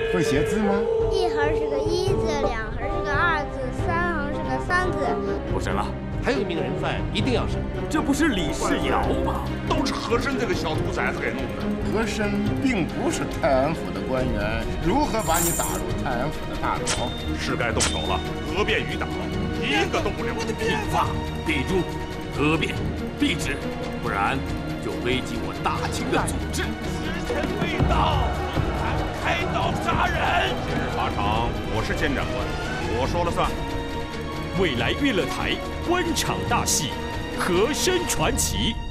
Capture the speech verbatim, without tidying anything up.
会写字吗？ 一横是个一字，两横是个二字，三横是个三字。 不审了。还有一名人犯一定要审， 这不是李世尧吗？ 都是和珅这个小兔崽子给弄的。 和珅并不是太安府的官员，如何把你打入太安府的大牢？ 是该动手了，革变余党，一个都不留。 必发必诛，革变必止，不然就危及我大清的祖制。 时辰未到，不敢开刀杀人。 今日法场，我是监斩官，我说了算。 未来娱乐台官场大戏《和珅传奇》。